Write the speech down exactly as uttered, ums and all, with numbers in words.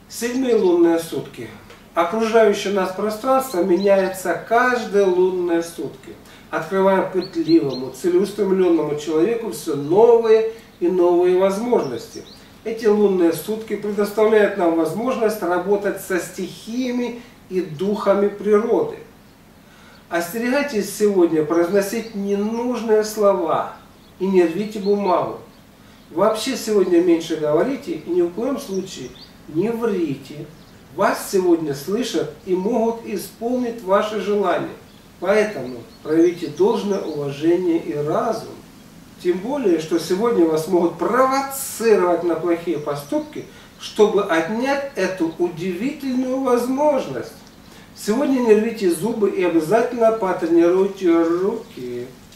Седьмые лунные сутки. Окружающее нас пространство меняется каждые лунные сутки. Открываем пытливому, целеустремленному человеку все новые и новые возможности. Эти лунные сутки предоставляют нам возможность работать со стихиями и духами природы. Остерегайтесь сегодня произносить ненужные слова и не рвите бумагу. Вообще сегодня меньше говорите и ни в коем случае не врите. Вас сегодня слышат и могут исполнить ваши желания. Поэтому проявите должное уважение и разум. Тем более, что сегодня вас могут провоцировать на плохие поступки, чтобы отнять эту удивительную возможность. Сегодня не рвите зубы и обязательно потренируйте руки.